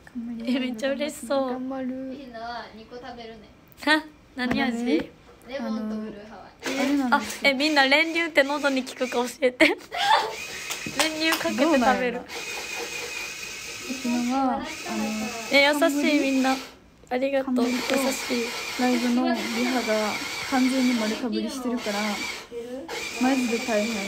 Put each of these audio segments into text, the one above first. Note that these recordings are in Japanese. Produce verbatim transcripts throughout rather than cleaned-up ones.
え、めっちゃ嬉しそう。 頑張る。 みんなはにこ食べるね。 は、何味？ レモンとブルーハワイ。 あ、え、みんな練乳って喉に効くか教えて。練乳かけて食べる。 昨日はあのえ、優しいみんな。ありがとう。優しい。 ライブのリハが完全に丸かぶりしてるからマジで大変。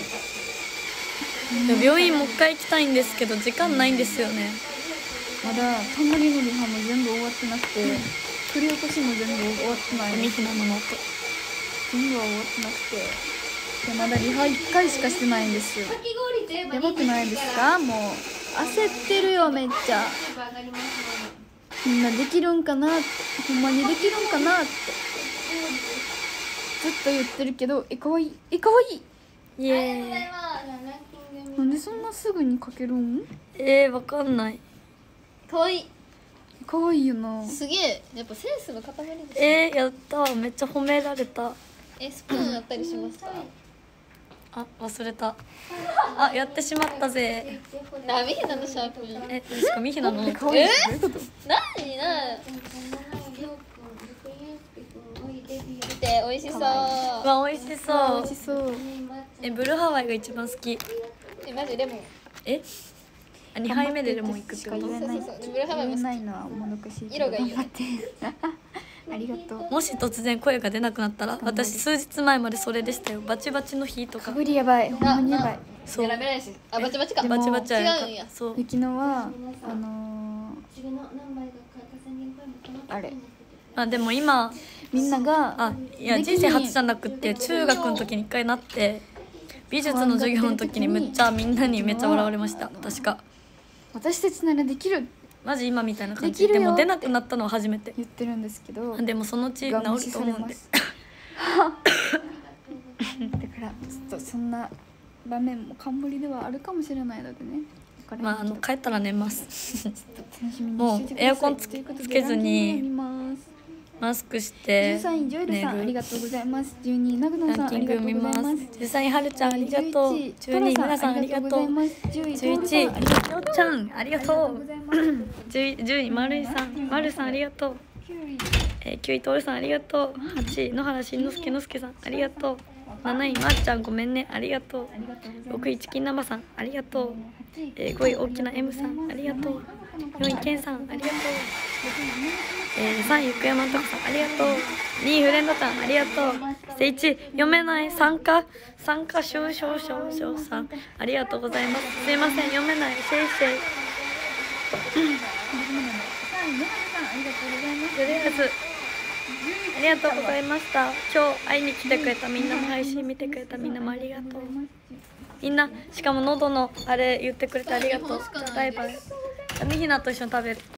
病院もう一回行きたいんですけど時間ないんですよね。 まだタモリのリハも全部終わってなくて、振り起こしも全部終わってない。 みひなのノート全部は終わってなくて、でまだリハいっかいしかしてないんですよ。やばくないですか？もう焦ってるよめっちゃ。みんなできるんかなって、ほんまにできるんかなってずっと言ってるけど、え、かわいい、え、かわいい。 イエーイ。 なんでそんなすぐにかけるん？ えー、わかんない。 かわいい。 かわいいよな。 すげえ、やっぱセンスの塊です。 えー、やったー、めっちゃ褒められた。 え、スプーンあったりしますか？ あ、忘れた。あ、やってしまったぜ。 あ、みひなのシャープ。 え、しかもみひなの。 え、かわいい。 えどういうこと？ なにな。見て、美味しそう。 わ、美味しそう。 美味しそう。 え、ブルーハワイが一番好き。 え、マジレモン。 え？あ、二杯目でレモンいくってこと？ そうそうそう。ブルーハワイも好き。 言えないのはもどかしい。 色がいいよね。 ありがとう。 もし突然声が出なくなったら、私数日前までそれでしたよ。バチバチの日とか。 かぶりやばい。ほんまにやばい。 そう。 選べないし。あ、バチバチか。 バチバチはやか違うんや。 そう。 昨日はあのー、あれあ、でも今みんながあ、いや人生初じゃなくて中学の時に一回なって、美術の授業の時にめっちゃみんなにめっちゃ笑われました。確か。 私たちならできる。 マジ今みたいな感じで。 できるよでも出なくなったのは初めて。 言ってるんですけど。 でもそのうち治ると思うんで。 だからちょっとそんな場面も冠ではあるかもしれないのでね。 まああの帰ったら寝ます。 楽しみにもうしててください。 エアコンつけつけずにマスクしてじゅうさんいジョイルさんありがとうございます。じゅうにいナグノさんあランキンりがとうごグ見ます。 ざいます。 じゅうさんいはるちゃんありがとう。じゅうにい皆さんありがとう。 じゅういじゅういちいありがとう。 よっちゃんありがとう。じゅういまるいさんまるさんありがとう。えー、きゅういとおるさんありがとう。はちい野原しんのすけのすけさんありがとう。なないまっちゃんごめんねありがとう。ろくいチキン生さんありがとう。えー、ごい大きな M さんありがとう。よんいけんさんありがとう。えー、さんい福山とかさんありがとう。にいフレンドちゃんありがとう。でいち読めない参加参加少々少々さんありがとうございます。すいません読めないシェイシェイ。とりあえずありがとうございました。今日会いに来てくれたみんなも配信見てくれたみんなもありがとう。みんなしかも喉のあれ言ってくれてありがとう。バイバイ。みひなと一緒に食べる。